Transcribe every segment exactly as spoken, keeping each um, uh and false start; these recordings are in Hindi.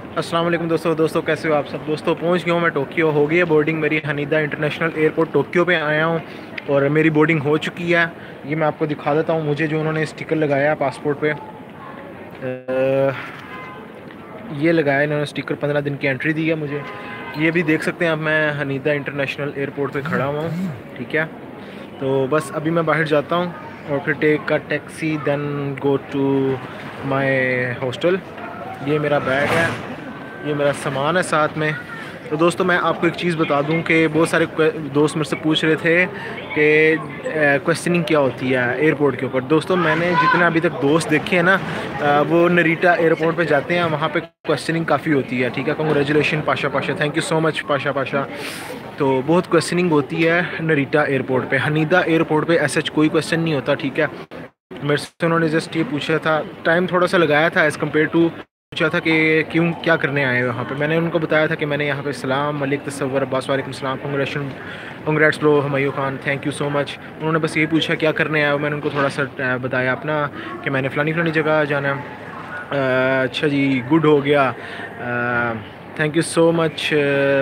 अस्सलाम वालेकुम दोस्तों दोस्तों कैसे हो आप सब। दोस्तों पहुंच गया हूँ मैं टोक्यो। हो गई है बोर्डिंग मेरी हनीदा इंटरनेशनल एयरपोर्ट टोक्यो पे आया हूँ और मेरी बोर्डिंग हो चुकी है। ये मैं आपको दिखा देता हूँ मुझे जो उन्होंने स्टिकर लगाया है पासपोर्ट पे। अ, ये लगाया इन्होंने स्टिकर, पंद्रह दिन की एंट्री दी है मुझे। ये भी देख सकते हैं आप, मैं हनीदा इंटरनेशनल एयरपोर्ट पे खड़ा हुआ हूँ। ठीक है, तो बस अभी मैं बाहर जाता हूँ और फिर टेक का taxi then go to my hostel. ये मेरा बैग है, ये मेरा सामान है साथ में। तो दोस्तों मैं आपको एक चीज़ बता दूं कि बहुत सारे दोस्त मुझसे पूछ रहे थे कि क्वेश्चनिंग क्या होती है एयरपोर्ट के ऊपर। दोस्तों मैंने जितने अभी तक दोस्त देखे हैं ना, आ, वो नरीटा एयरपोर्ट पे जाते हैं, वहाँ पे क्वेश्चनिंग काफ़ी होती है। ठीक है, congratulation Pasha Pasha, thank you so much Pasha Pasha. तो बहुत क्वेश्चनिंग होती है नरीटा एयरपोर्ट पे। हनीदा एयरपोर्ट पे ऐसा कोई क्वेश्चन नहीं होता। ठीक है, मेरे से उन्होंने जस्ट ये पूछा था, टाइम थोड़ा सा लगाया था एज़ कम्पेयर टू, पूछा था कि क्यों क्या करने आए हो यहाँ पे। मैंने उनको बताया था कि मैंने यहाँ पे सलाम मलिक तसव्वुर अब्बास वालेकुम सलाम, congratulation congrats bro Humayun Khan, thank you so much. उन्होंने बस यही पूछा क्या करने आए हो। मैंने उनको थोड़ा सा बताया अपना कि मैंने फ़लानी फ़लानी जगह जाना है। अच्छा जी, गुड हो गया, थैंक यू सो मच।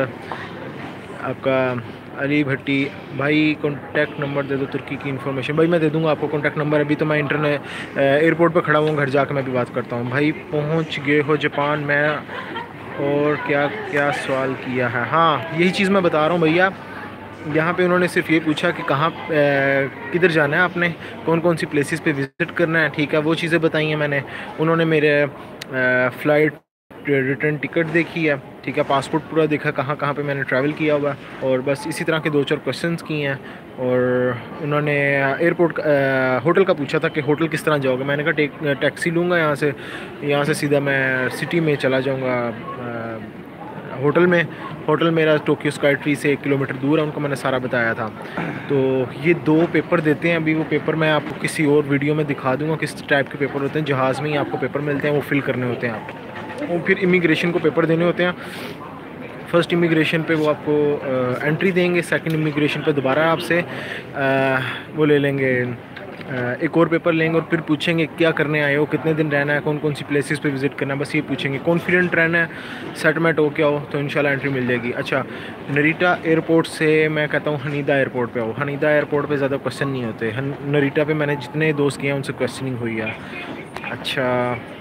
आपका अली भट्टी भाई कॉन्टैक्ट नंबर दे दो, तुर्की की इन्फॉर्मेशन। भाई मैं दे दूंगा आपको कॉन्टैक्ट नंबर। अभी तो मैं इंटरनेट एयरपोर्ट पर खड़ा हूँ, घर जाकर मैं भी बात करता हूँ। भाई पहुँच गए हो जापान में, और क्या क्या सवाल किया है। हाँ यही चीज़ मैं बता रहा हूँ भैया। यहाँ पे उन्होंने सिर्फ ये पूछा कि कहाँ किधर जाना है आपने, कौन कौन सी प्लेसेस पे विज़िट करना है। ठीक है, वो चीज़ें बताई हैं मैंने। उन्होंने मेरे फ़्लाइट रिटर्न टिकट देखी है। ठीक है, पासपोर्ट पूरा देखा, कहाँ कहाँ पे मैंने ट्रैवल किया हुआ, और बस इसी तरह के दो चार क्वेश्चंस किए हैं। और उन्होंने एयरपोर्ट होटल का पूछा था कि होटल किस तरह जाओगे। मैंने कहा टैक्सी लूँगा यहाँ से, यहाँ से सीधा मैं सिटी में चला जाऊँगा होटल में। होटल मेरा टोक्यो स्काई ट्री से एक किलोमीटर दूर है, उनको मैंने सारा बताया था। तो ये दो पेपर देते हैं अभी। वो पेपर मैं आपको किसी और वीडियो में दिखा दूँगा किस टाइप के पेपर होते हैं। जहाज़ में ही आपको पेपर मिलते हैं, वो फिल करने होते हैं आप। और फिर इमिग्रेशन को पेपर देने होते हैं। फ़र्स्ट इमिग्रेशन पे वो आपको एंट्री देंगे, सेकंड इमिग्रेशन पे दोबारा आपसे वो ले लेंगे, एक और पेपर लेंगे, और फिर पूछेंगे क्या करने आए हो, कितने दिन रहना है, कौन कौन सी प्लेसेस पे विज़िट करना है। बस ये पूछेंगे। कॉन्फिडेंट रहना है, सेटलमेंट हो क्या हो, तो इंशाल्लाह एंट्री मिल जाएगी। अच्छा, नरीटा एयरपोर्ट से मैं कहता हूँ हनीदा एयरपोर्ट पे आओ। हनीदा एयरपोर्ट पे ज़्यादा क्वेश्चन नहीं होते। नरीटा पे मैंने जितने दोस्त किए हैं उनसे क्वेश्चनिंग हुई है। अच्छा,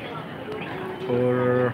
और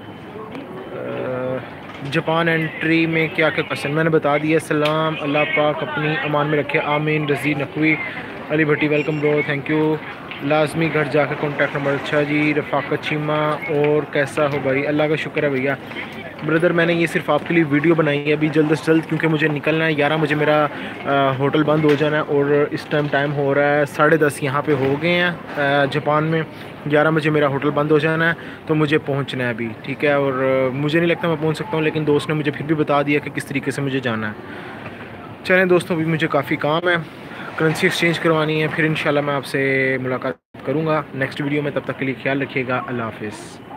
जापान एंट्री में क्या क्या क्वेश्चन मैंने बता दिया। सलाम, अल्लाह पाक अपनी अमान में रखे, आमीन। Razi Naqvi, Ali Bhatti welcome bro, thank you. लाजमी घर जाकर कॉन्टैक्ट नंबर। अच्छा जी, रफ़ाकत चीमा, और कैसा हो भाई। अल्लाह का शुक्र है भैया। ब्रदर मैंने ये सिर्फ आपके लिए वीडियो बनाई है अभी जल्द से जल्द, क्योंकि मुझे निकलना है। ग्यारह बजे मेरा आ, होटल बंद हो जाना है, और इस टाइम टाइम हो रहा है साढ़े दस यहाँ पे हो गए हैं जापान में। ग्यारह बजे मेरा होटल बंद हो जाना है, तो मुझे पहुँचना है अभी। ठीक है, और आ, मुझे नहीं लगता मैं पहुँच सकता हूँ, लेकिन दोस्त ने मुझे फिर भी बता दिया कि किस तरीके से मुझे जाना है। चलें दोस्तों, अभी मुझे काफ़ी काम है, करेंसी एक्सचेंज करवानी है, फिर इंशाल्लाह मैं आपसे मुलाकात करूँगा नेक्स्ट वीडियो में। तब तक के लिए ख्याल रखिएगा, अल्लाह हाफ़िज़।